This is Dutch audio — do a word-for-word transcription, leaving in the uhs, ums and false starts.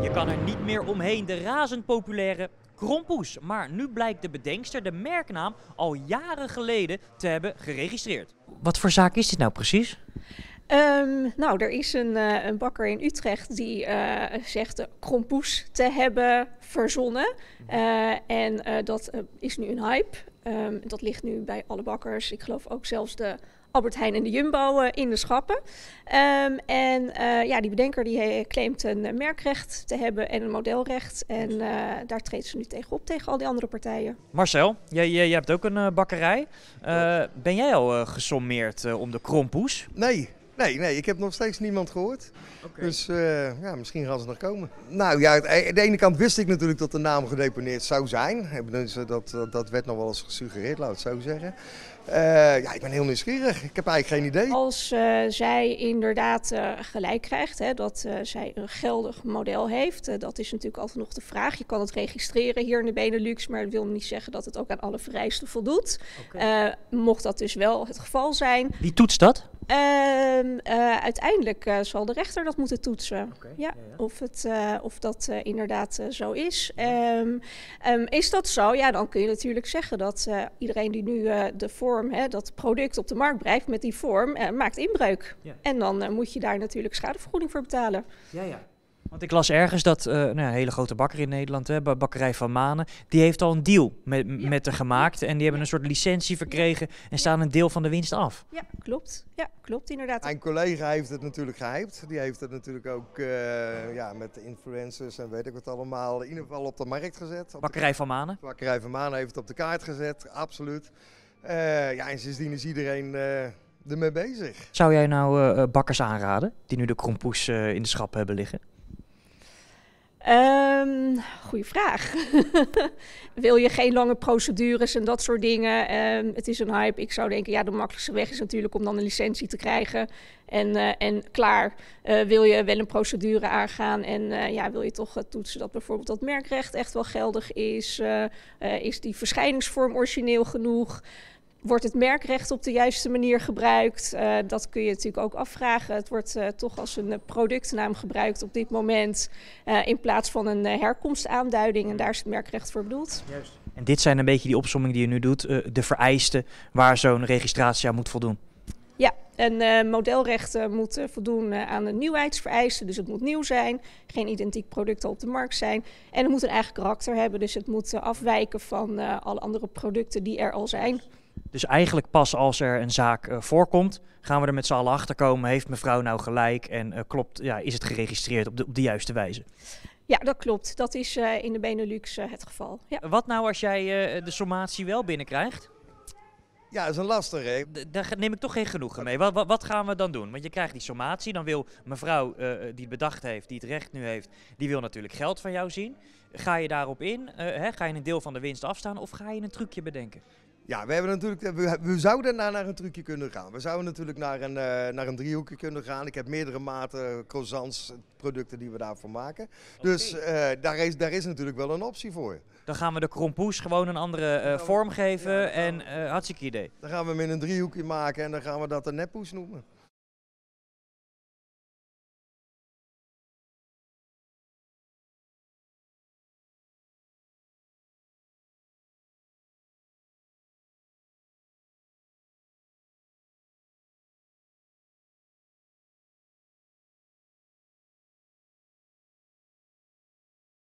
Je kan er niet meer omheen, de razend populaire Krompoes. Maar nu blijkt de bedenkster de merknaam al jaren geleden te hebben geregistreerd. Wat voor zaak is dit nou precies? Um, nou, er is een, uh, een bakker in Utrecht die uh, zegt de Krompoes te hebben verzonnen. Uh, en uh, dat uh, is nu een hype. Um, dat ligt nu bij alle bakkers. Ik geloof ook zelfs de Albert Heijn en de Jumbo uh, in de schappen. Um, en uh, ja, die bedenker die claimt een merkrecht te hebben en een modelrecht. En uh, daar treedt ze nu tegen op, tegen al die andere partijen. Marcel, jij, jij, jij hebt ook een uh, bakkerij. Uh, ben jij al uh, gesommeerd uh, om de Krompoes? Nee. Nee, nee, ik heb nog steeds niemand gehoord. Okay. Dus uh, ja, misschien gaan ze nog komen. Nou ja, aan de ene kant wist ik natuurlijk dat de naam gedeponeerd zou zijn. Dus, uh, dat, dat werd nog wel eens gesuggereerd, laat ik het zo zeggen. Uh, ja, ik ben heel nieuwsgierig. Ik heb eigenlijk geen idee. Als uh, zij inderdaad uh, gelijk krijgt, hè, dat uh, zij een geldig model heeft, uh, dat is natuurlijk altijd nog de vraag. Je kan het registreren hier in de Benelux, maar dat wil niet zeggen dat het ook aan alle vereisten voldoet. Okay. Uh, mocht dat dus wel het geval zijn. Wie toetst dat? Uh, uh, uiteindelijk uh, zal de rechter dat moeten toetsen. Okay, ja, ja, ja. Of, het, uh, of dat uh, inderdaad uh, zo is. Um, um, is dat zo? Ja, dan kun je natuurlijk zeggen dat uh, iedereen die nu uh, de vorm, hè, dat product op de markt brengt met die vorm, uh, maakt inbreuk. Ja. En dan uh, moet je daar natuurlijk schadevergoeding voor betalen. Ja, ja. Want ik las ergens dat uh, nou, een hele grote bakker in Nederland, hè, Bakkerij van Manen, die heeft al een deal met, ja. met de gemaakt. En die hebben een soort licentie verkregen en staan een deel van de winst af. Ja, klopt. Ja, klopt inderdaad. Mijn collega heeft het natuurlijk gehyped. Die heeft het natuurlijk ook uh, ja, met de influencers en weet ik wat allemaal in ieder geval op de markt gezet. Bakkerij van Manen? Bakkerij van Manen heeft het op de kaart gezet, absoluut. Uh, ja, en sindsdien is iedereen uh, ermee bezig. Zou jij nou uh, bakkers aanraden die nu de Krompoes uh, in de schap hebben liggen? Um, goeie vraag. Wil je geen lange procedures en dat soort dingen? Um, het is een hype. Ik zou denken, ja, de makkelijkste weg is natuurlijk om dan een licentie te krijgen. En, uh, en klaar, uh, wil je wel een procedure aangaan en uh, ja, wil je toch uh, toetsen dat bijvoorbeeld dat merkrecht echt wel geldig is? Uh, uh, is die verschijningsvorm origineel genoeg? Wordt het merkrecht op de juiste manier gebruikt? Uh, dat kun je natuurlijk ook afvragen. Het wordt uh, toch als een uh, productnaam gebruikt op dit moment uh, in plaats van een uh, herkomstaanduiding. En daar is het merkrecht voor bedoeld. Juist. En dit zijn een beetje die opsomming die je nu doet, uh, de vereisten waar zo'n registratie aan moet voldoen. Ja, een uh, modelrecht uh, moet uh, voldoen uh, aan de nieuwheidsvereisten. Dus het moet nieuw zijn, geen identiek product al op de markt zijn. En het moet een eigen karakter hebben. Dus het moet uh, afwijken van uh, alle andere producten die er al zijn. Dus eigenlijk pas als er een zaak uh, voorkomt, gaan we er met z'n allen achter komen. Heeft mevrouw nou gelijk en uh, klopt, ja, is het geregistreerd op de, op de juiste wijze? Ja, dat klopt. Dat is uh, in de Benelux uh, het geval. Ja. Wat nou als jij uh, de sommatie wel binnenkrijgt? Ja, dat is een lastige. Daar neem ik toch geen genoegen mee. Wat, wat, wat gaan we dan doen? Want je krijgt die sommatie, dan wil mevrouw uh, die het bedacht heeft, die het recht nu heeft, die wil natuurlijk geld van jou zien. Ga je daarop in? Uh, hè, ga je een deel van de winst afstaan of ga je een trucje bedenken? Ja, we, hebben natuurlijk, we, we zouden naar, naar een trucje kunnen gaan. We zouden natuurlijk naar een, uh, naar een driehoekje kunnen gaan. Ik heb meerdere maten croissants, producten die we daarvoor maken. Okay. Dus uh, daar, is, daar is natuurlijk wel een optie voor. Dan gaan we de Krompoes gewoon een andere uh, vorm geven ja, en uh, hartstikke idee. Dan gaan we hem in een driehoekje maken en dan gaan we dat een neppoes noemen.